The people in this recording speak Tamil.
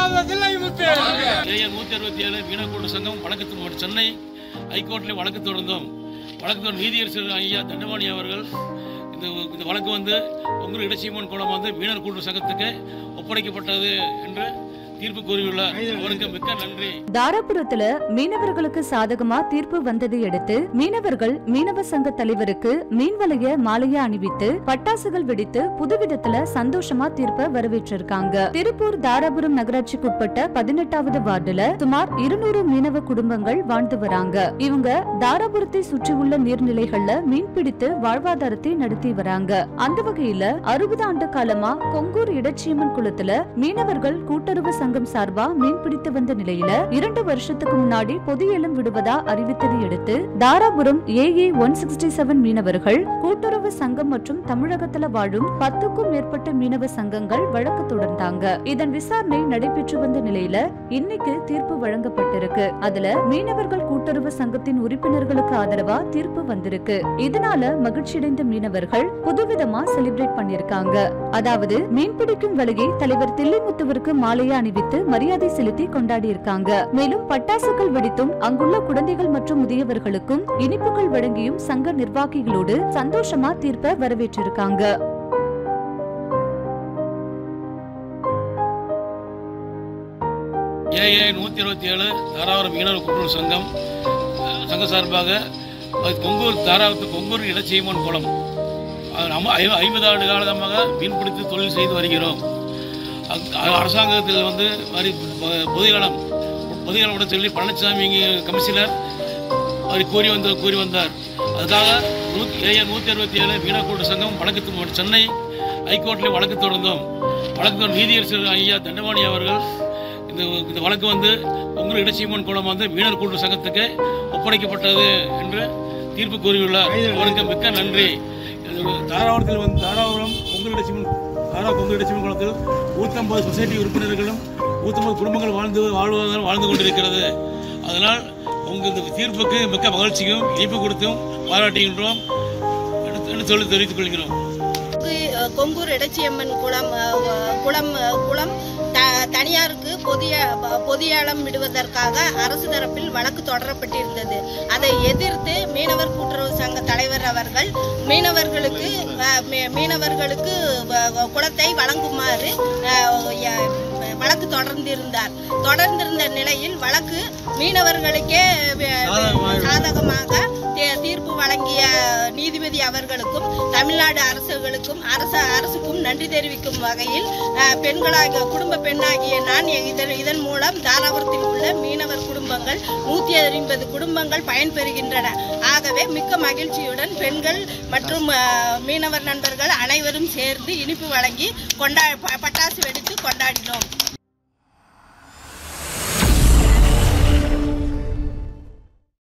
167 மீனவர் கூட்டு சங்கம் வழக்கு சென்னை ஹைகோர்ட்டில் வழக்கு தொடர்ந்தோம். வழக்கு நீதியரசர் ஐயா தண்டபாணி அவர்கள் இந்த வழக்கு கொங்கூர் இடைச்சீமன் குளம் மீனவர் கூட்டு சங்கத்துக்கு ஒப்படைக்கப்பட்டது என்று தீர்ப்பு கூறியுள்ளார். அவருக்கு மிக்க நன்றி. தாராபுரத்துல மீனவர்களுக்கு சாதகமா தீர்ப்பு வந்ததை அடுத்து மீனவர்கள் மீனவ சங்க தலைவருக்கு மீன்வலைய மாலையா அணிவித்து பட்டாசுகள் வெடித்து புதுவிதத்துல சந்தோஷமா தீர்ப்ப வரவேற்றிருக்காங்க. திருப்பூர் தாராபுரம் நகராட்சிக்குட்பட்ட 18வது வார்டுல சுமார் 200 மீனவ குடும்பங்கள் வாழ்ந்து வராங்க. இவங்க தாராபுரத்தை சுற்றியுள்ள நீர்நிலைகள்ல மீன்பிடித்து வாழ்வாதாரத்தை நடத்தி வராங்க. அந்த வகையில 60 ஆண்டு காலமா கொங்கூர் இடைச்சீமன் குளத்துல மீனவர்கள் கூட்டுறவு சங்கம் சார்பா மீன்பிடித்து வந்த நிலையில 2 வருஷத்துக்கு முன்னாடி பொது ஏலம் விடுவதா அறிவித்ததை அடுத்து தாராபுரம் AA 167 மீனவர்கள் கூட்டுறவு சங்கம் மற்றும் தமிழகத்துல வாழும் 10க்கும் மேற்பட்ட மீனவ சங்கங்கள் வழக்கு தொடர்ந்தாங்க. இதன் விசாரணை நடைபெற்று வந்த நிலையில இன்னைக்கு தீர்ப்பு வழங்கப்பட்டிருக்கு. அதுல மீனவர்கள் கூட்டுறவு சங்கத்தின் உறுப்பினர்களுக்கு ஆதரவா தீர்ப்பு வந்திருக்கு. இதனால மகிழ்ச்சியடைந்த மீனவர்கள் புதுவிதமா செலிப்ரேட் பண்ணிருக்காங்க. அதாவது மீன்பிடிக்கும் வலையை தலைவர் தில்லைமுத்துவிற்கு மாலையா அணிவித்து மரியாதை செலுத்தி கொண்டாடி இருக்காங்க. மேலும் பட்டாசுகள் வெடித்தும் அங்குள்ள குழந்தைகள் மற்றும் முதியவர்களுக்கும் இனிப்புகள் வழங்கியும் சங்க நிர்வாகிகளோடு சந்தோஷமா தீர்ப்ப வரவேற்றிருக்காங்க. AA 167 தாராபுரம் மீனவர் கூட்டுறவு சங்க சார்பாக கொங்கூர் இடைச்சீமன் குளம் 50 ஆண்டு காலமாக மீன்பிடித்து தொழில் செய்து வருகிறோம். அரசாங்கத்தில் பொதுகளம் சொல்லி பழனிசாமி கமிஷனர் கூறி வந்தார். அதுக்காக AA 167 மீனவர் கூட்டு சங்கம் வழக்கு சென்னை ஹைகோர்ட்டில் வழக்கு தொடர்ந்தோம். வழக்கு நீதியரசர் ஐயா தண்டபாணி அவர்கள் இந்த வழக்கு கொங்கூர் இடைச்சீமன் குளம் மீனவர் கூட்டு சங்கத்துக்கு ஒப்படைக்கப்பட்டது என்று தீர்ப்பு கூறியுள்ளார். அவருக்கு மிக்க நன்றி. தாராபுரம் கொங்கூர் இடைச்சீமன் குளத்தில் 150 சொசைட்டி உறுப்பினர்களும் 150 குடும்பங்கள் வாழ்ந்து கொண்டிருக்கிறது. அதனால் இந்த தீர்ப்புக்கு மிக்க மகிழ்ச்சியும் இனிப்பு கொடுத்தும் பாராட்டுகின்றோம் என்று தெரிவித்துக் கொள்கிறோம். கொங்கூர் இடைச்சியம்மன் குளம் தனியாருக்கு பொது ஏலம் விடுவதற்காக அரசு தரப்பில் வழக்கு தொடரப்பட்டிருந்தது. அதை எதிர்த்து மீனவர் கூட்டுறவு சங்க தலைவர் அவர்கள் மீனவர்களுக்கு குளத்தை வழங்குமாறு வழக்கு தொடர்ந்திருந்த நிலையில் வழக்கு மீனவர்களுக்கே சாதகமாக தீர்ப்பு வழங்கிய நீதிபதி அவர்களுக்கும் தமிழ்நாடு அரசுக்கும் நன்றி தெரிவிக்கும் வகையில் குடும்ப பெண்ணாகிய நான் இதன் மூலம் தாராபுரத்தில் உள்ள மீனவர் குடும்பங்கள் 150 குடும்பங்கள் பயன்பெறுகின்றன. ஆகவே மிக்க மகிழ்ச்சியுடன் பெண்கள் மற்றும் மீனவர் நண்பர்கள் அனைவரும் சேர்ந்து இனிப்பு வழங்கி பட்டாசு வெடித்து கொண்டாடினோம்.